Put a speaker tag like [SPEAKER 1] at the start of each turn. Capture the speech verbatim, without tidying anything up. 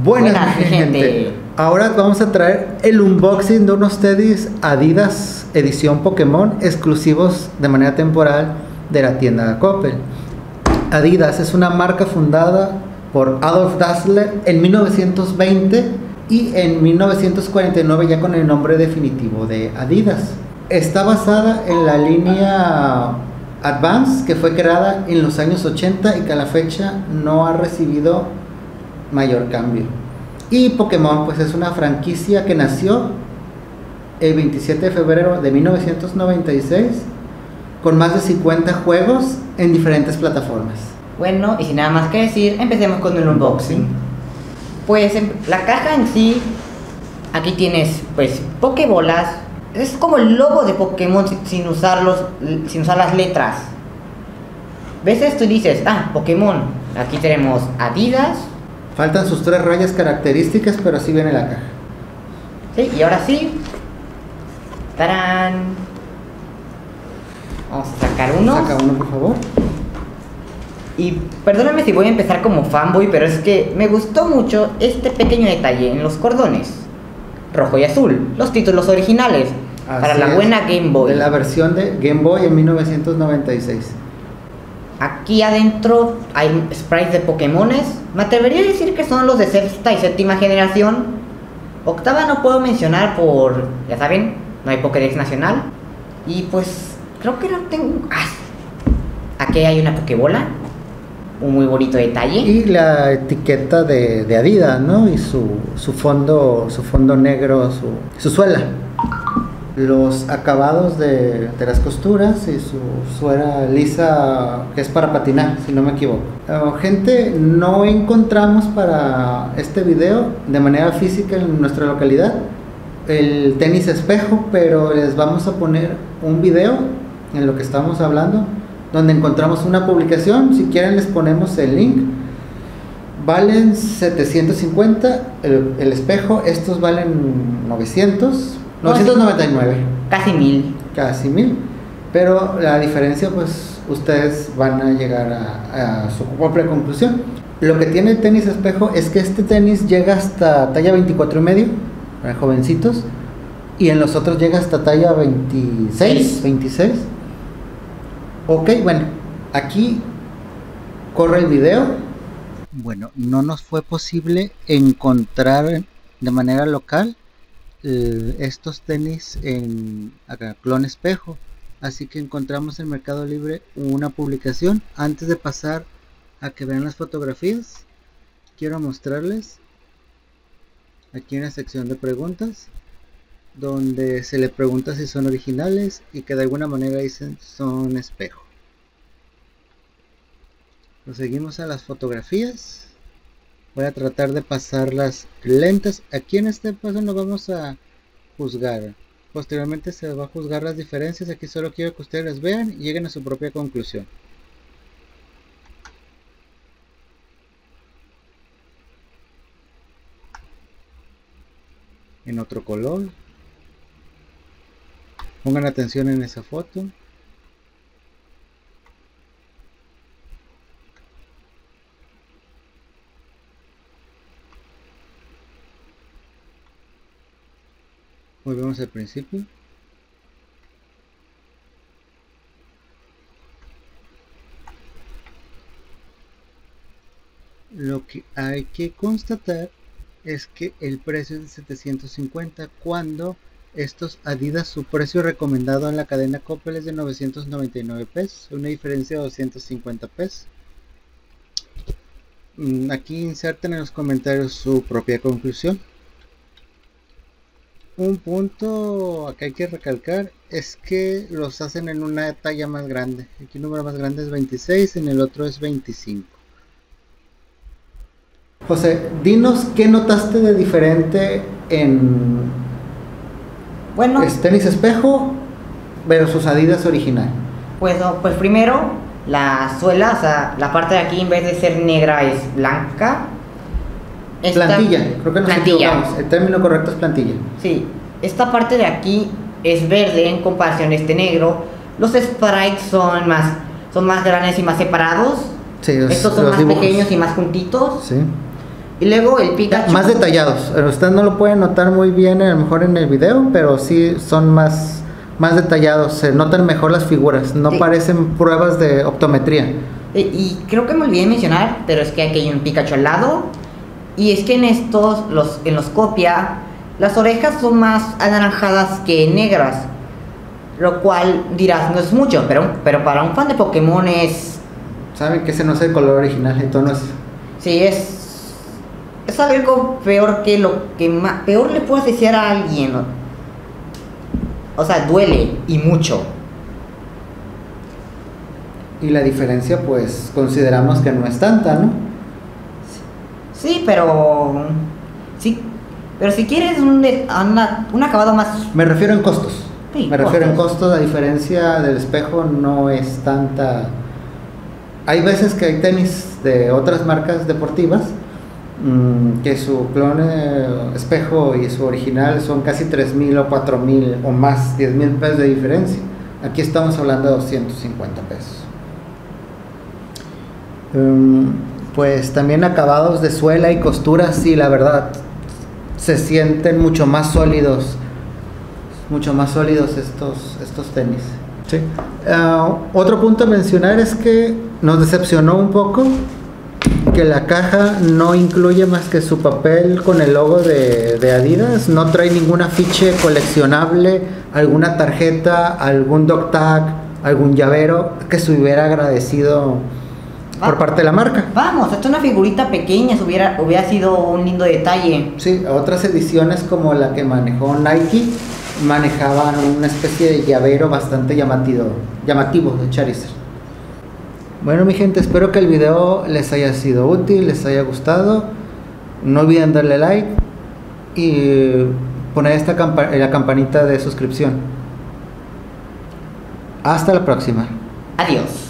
[SPEAKER 1] Buenas, Buenas gente. gente. Ahora vamos a traer el unboxing de unos tenis Adidas edición Pokémon exclusivos de manera temporal de la tienda Coppel. Adidas es una marca fundada por Adolf Dassler en mil novecientos veinte y en mil novecientos cuarenta y nueve ya con el nombre definitivo de Adidas. Está basada en la línea Advance, que fue creada en los años ochenta y que a la fecha no ha recibido mayor cambio. Y Pokémon pues es una franquicia que nació el veintisiete de febrero de mil novecientos noventa y seis con más de cincuenta juegos en diferentes plataformas.
[SPEAKER 2] Bueno, y sin nada más que decir, empecemos con el unboxing. Pues en la caja en sí, aquí tienes pues Pokébolas. Es como el logo de Pokémon sin usar, los, sin usar las letras. Ves esto y dices, ah, Pokémon. Aquí tenemos Adidas.
[SPEAKER 1] Faltan sus tres rayas características, pero así viene la caja.
[SPEAKER 2] Sí, y ahora sí. ¡Tarán! Vamos a sacar uno.
[SPEAKER 1] Saca uno, por favor.
[SPEAKER 2] Y perdóname si voy a empezar como fanboy, pero es que me gustó mucho este pequeño detalle en los cordones. Rojo y azul, los títulos originales. Así para la buena Game Boy.
[SPEAKER 1] De la versión de Game Boy en mil novecientos noventa y seis.
[SPEAKER 2] Aquí adentro hay sprites de Pokémones. Me atrevería a decir que son los de sexta y séptima generación. Octava no puedo mencionar por, ya saben, no hay Pokédex nacional. Y pues creo que no tengo... Ah, aquí hay una Pokébola. Un muy bonito detalle.
[SPEAKER 1] Y la etiqueta de, de Adidas, ¿no? Y su, su fondo su fondo negro, su, su suela. Los acabados de, de las costuras y su suela lisa, que es para patinar, si no me equivoco. Uh, gente, no encontramos para este video de manera física en nuestra localidad el tenis espejo, pero les vamos a poner un video en lo que estamos hablando, donde encontramos una publicación. Si quieren les ponemos el link. Valen setecientos cincuenta el, el espejo, estos valen novecientos noventa y nueve.
[SPEAKER 2] Casi mil.
[SPEAKER 1] Casi mil. Pero la diferencia, pues, ustedes van a llegar a, a su propia conclusión. Lo que tiene el tenis espejo es que este tenis llega hasta talla veinticuatro y medio para jovencitos, y en los otros llega hasta talla veintiséis, veintiséis. Ok, bueno, aquí corre el video. Bueno, no nos fue posible encontrar de manera local estos tenis en acá, clon espejo, así que encontramos en Mercado Libre una publicación. Antes de pasar a que vean las fotografías, quiero mostrarles aquí una sección de preguntas donde se le pregunta si son originales y que de alguna manera dicen son espejo. Proseguimos a las fotografías. Voy a tratar de pasarlas lentas. Aquí en este paso no vamos a juzgar. Posteriormente se va a juzgar las diferencias. Aquí solo quiero que ustedes las vean y lleguen a su propia conclusión. En otro color. Pongan atención en esa foto. Volvemos al principio. Lo que hay que constatar es que el precio es de setecientos cincuenta, cuando estos Adidas, su precio recomendado en la cadena Coppel es de novecientos noventa y nueve pesos, una diferencia de doscientos cincuenta pesos. Aquí inserten en los comentarios su propia conclusión. Un punto que hay que recalcar es que los hacen en una talla más grande. Aquí el número más grande es veintiséis, en el otro es veinticinco. José, dinos qué notaste de diferente en
[SPEAKER 2] bueno,
[SPEAKER 1] tenis espejo versus Adidas original.
[SPEAKER 2] Pues, pues primero, la suela, o sea, la parte de aquí en vez de ser negra es blanca.
[SPEAKER 1] Esta, plantilla, creo que nos equivocamos. El término correcto es plantilla.
[SPEAKER 2] Sí, esta parte de aquí es verde en comparación a este negro. Los sprites son más, son más grandes y más separados.
[SPEAKER 1] Sí, los,
[SPEAKER 2] estos son
[SPEAKER 1] los
[SPEAKER 2] más
[SPEAKER 1] dibujos.
[SPEAKER 2] pequeños y más juntitos.
[SPEAKER 1] Sí.
[SPEAKER 2] Y luego el Pikachu.
[SPEAKER 1] Más detallados. Ustedes no lo pueden notar muy bien, a lo mejor en el video, pero sí son más, más detallados. Se notan mejor las figuras. No
[SPEAKER 2] Sí.
[SPEAKER 1] parecen pruebas de optometría.
[SPEAKER 2] Y, y creo que me olvidé mencionar, pero es que aquí hay un Pikachu al lado. Y es que en estos, los, en los copia, las orejas son más anaranjadas que negras. Lo cual dirás, no es mucho, pero, pero para un fan de Pokémon es.
[SPEAKER 1] Saben que ese no es el color original, el tono es.
[SPEAKER 2] Sí, es. Es algo peor que lo que más. Peor le puedes decir a alguien. ¿No? O sea, duele y mucho.
[SPEAKER 1] Y la diferencia, pues, consideramos que no es tanta, ¿no?
[SPEAKER 2] Sí, pero. Sí, pero si quieres un, una, un acabado más.
[SPEAKER 1] Me refiero en costos.
[SPEAKER 2] Sí,
[SPEAKER 1] Me refiero en
[SPEAKER 2] costos.
[SPEAKER 1] costos, la diferencia del espejo no es tanta. Hay veces que hay tenis de otras marcas deportivas mmm, que su clon eh, espejo y su original son casi tres mil o cuatro mil o más, diez mil pesos de diferencia. Aquí estamos hablando de doscientos cincuenta pesos. Um, pues también acabados de suela y costura, sí, la verdad, se sienten mucho más sólidos, mucho más sólidos estos, estos tenis. Sí. Uh, otro punto a mencionar es que nos decepcionó un poco que la caja no incluye más que su papel con el logo de, de Adidas, no trae ningún afiche coleccionable, alguna tarjeta, algún dog tag, algún llavero que se hubiera agradecido por
[SPEAKER 2] Ah.
[SPEAKER 1] parte de la marca.
[SPEAKER 2] Vamos, esto es una figurita pequeña, eso hubiera, hubiera sido un lindo detalle.
[SPEAKER 1] Sí, otras ediciones como la que manejó Nike manejaban una especie de llavero bastante llamativo, llamativo de Charizard. Bueno, mi gente, espero que el video les haya sido útil, les haya gustado. No olviden darle like y poner esta campa- la campanita de suscripción. Hasta la próxima.
[SPEAKER 2] Adiós.